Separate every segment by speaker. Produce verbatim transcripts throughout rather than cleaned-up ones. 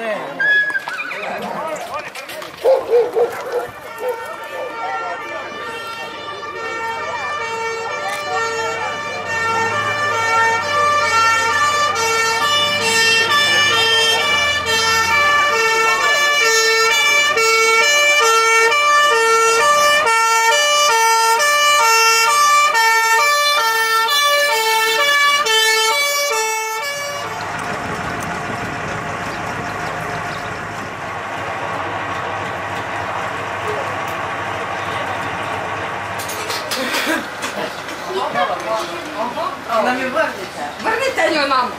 Speaker 1: Нам і вернеться. Вернеться його нам.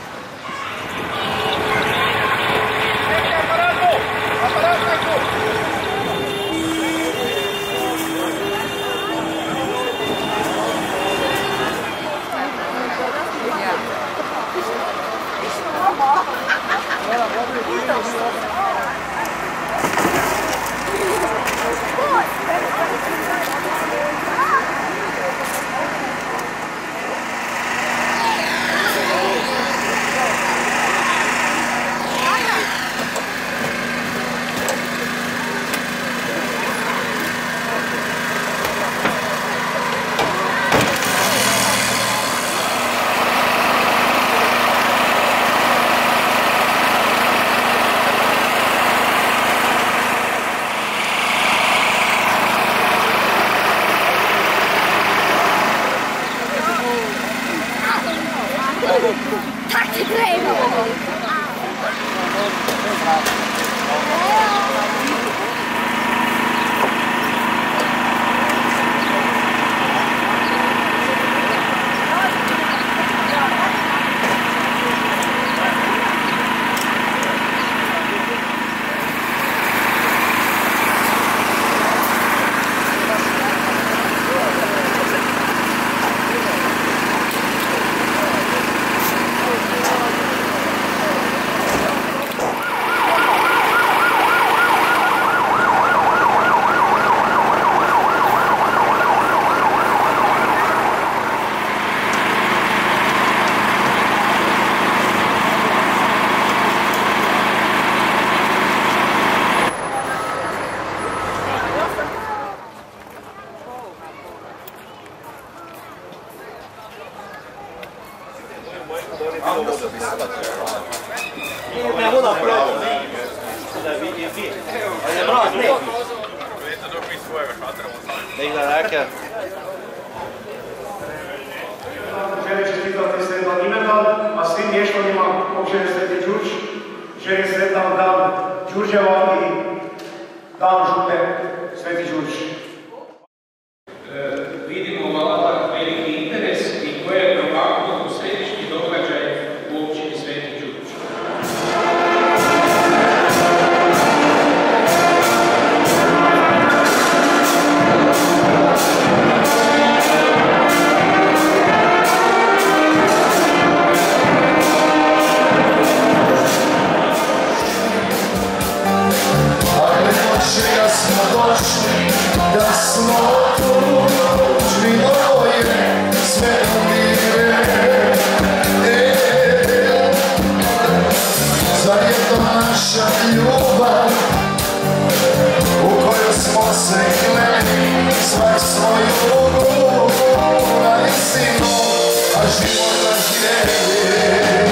Speaker 2: Tak ti treba!
Speaker 3: Idemo napravo. Da vidi vi. Ajde, brat, ne.
Speaker 4: Vidite dok mi svojega šatra ostali.
Speaker 3: Negdje neke.
Speaker 5: Želim čestitati sretan imendan, a svim mještanima općine Sveti Đurđ želim sretan dan Đurđeva i dan župe Sveti Đurđ.
Speaker 6: Vidimo ovakav veliki interes i koje je provaklo u središnji događaj u općini Sveti Đurđ.
Speaker 7: Da smo tu živimo je sve umire. E, zar je to naša ljubav u kojoj smo se kleli svak svoju ruku na istinu, a život nas dijeli.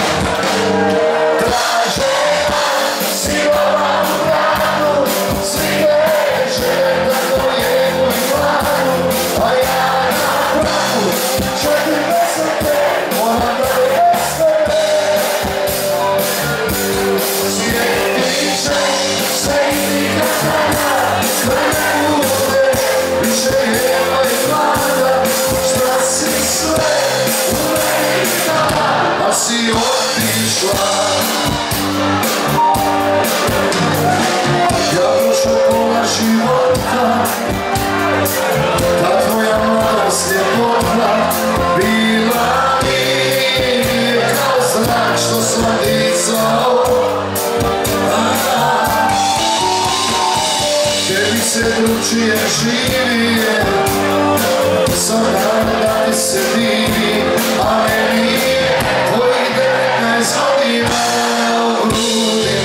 Speaker 7: Traže silova u gradu, svi veže tako jednu i planu, a ja na pravu čekaj deset, moram da jeste. Svijeti će se i kada sve ne bude, više lijeva i mlada, šta si sve u meni dala, a si otišla. Ja dušu pola života, ta tvoja mladost je potla, bila mi kao znak što sam dizao. Tebi se drugčije živije, sam dan da ti se divi, a meni je tvojih devetnaest godina u grudi.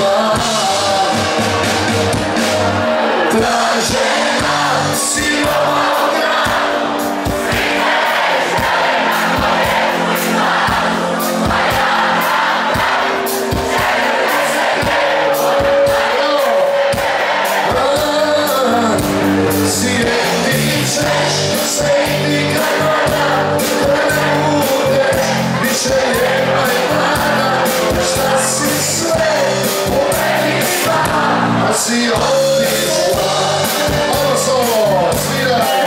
Speaker 7: si otišla. Ovo solo, sviraj.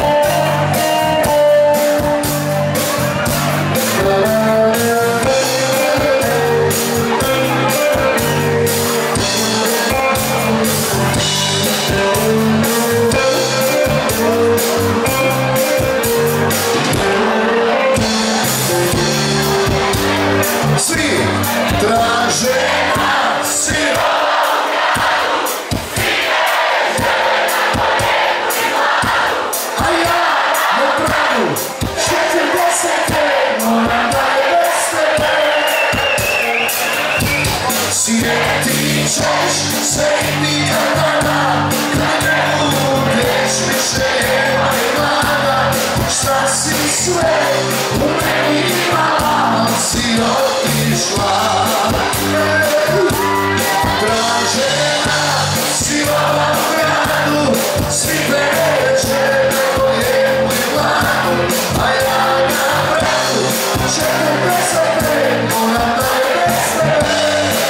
Speaker 7: Svi traže nas, a ja na pravu četrdesete moram da je bez tebe. Sjetit ćeš se nikada kad ne budeš više moj mlada. Šta si sve u meni imala, si otišla. Tražena si u ovom gradu, svi preče nego jednu i mladu, a ja na bradu četrdesete moram da je bez tebe.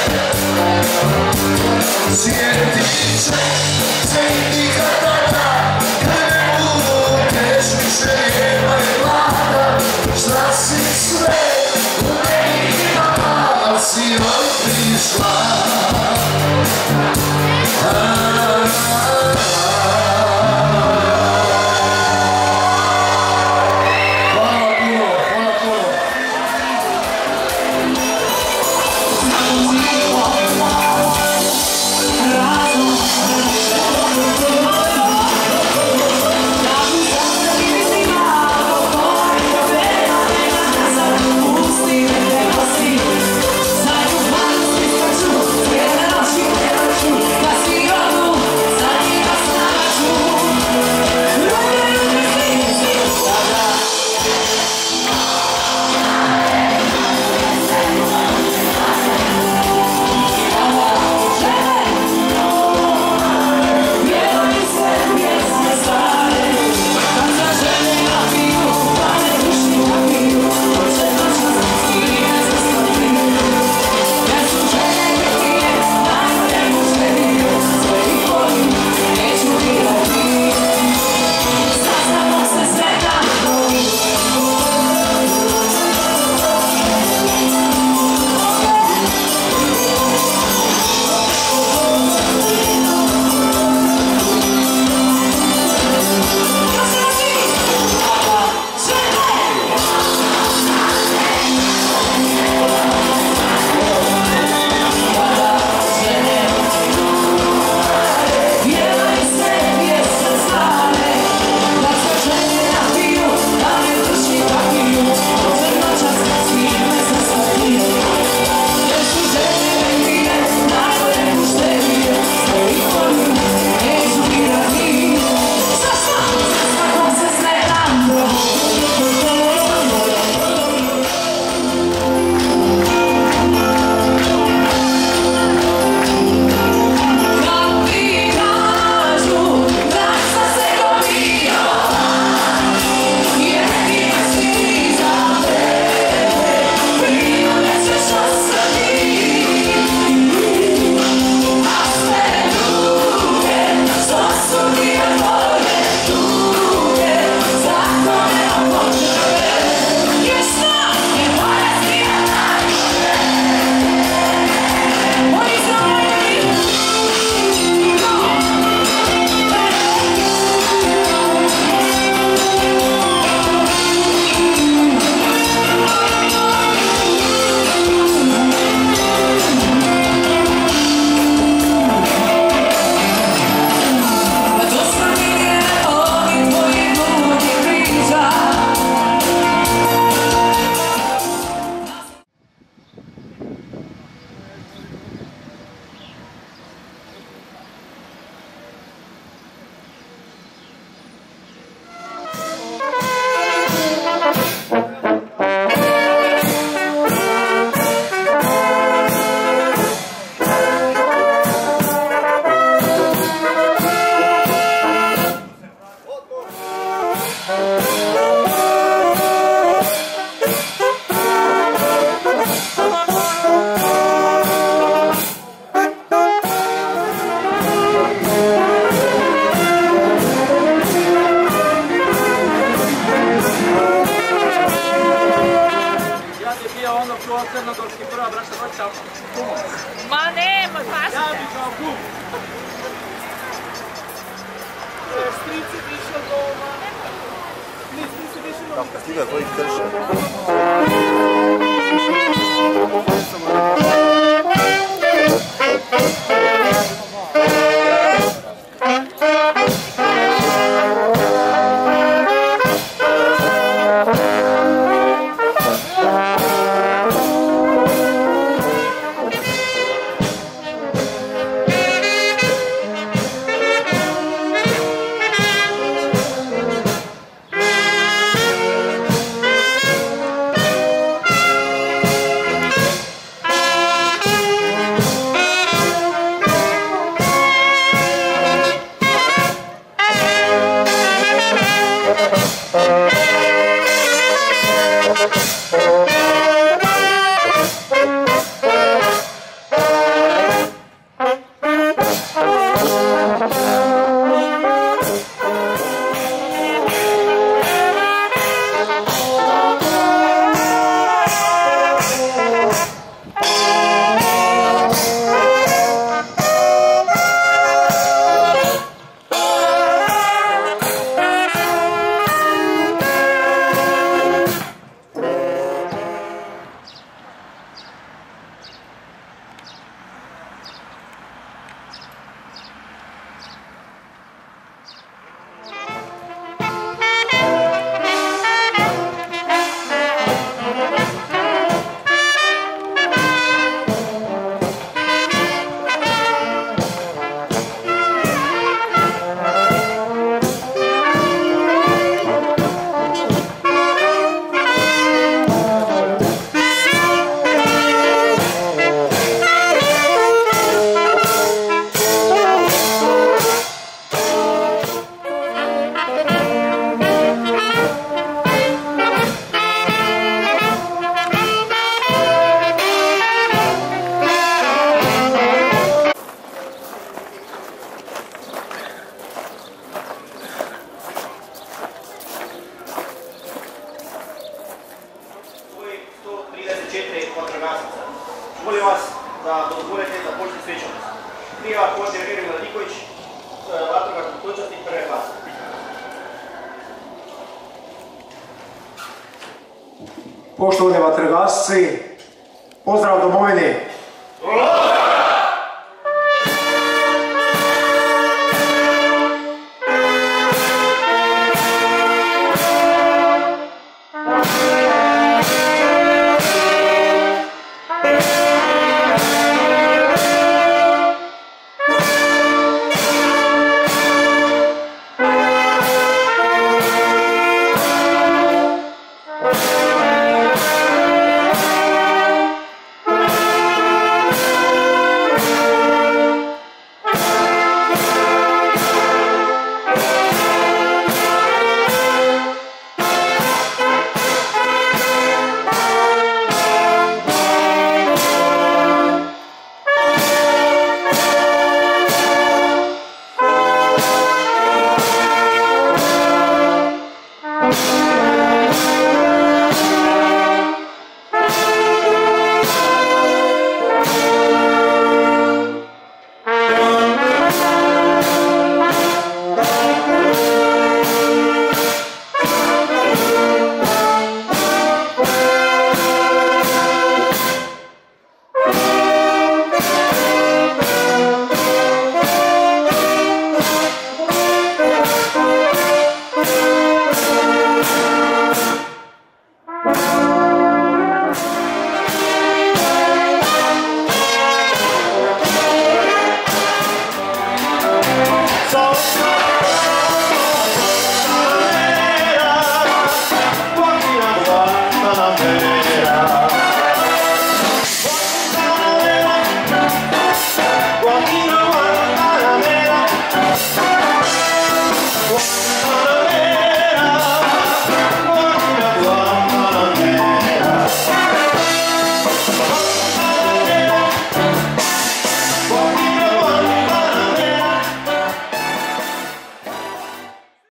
Speaker 7: Sjetit ćeš se nikada kad ne budeš više jedna i mlada. Šta si sve u meni imala, al si otišla. Hvala puno, hvala puno.
Speaker 2: Razum Kako stiga koji krše?
Speaker 3: Molim vas da dozvolite da počne svečanost. Prije počne Mirjana Radiković, vatrogasni počasnik prve klase.
Speaker 5: Poštovani vatrogasci, pozdrav domovini!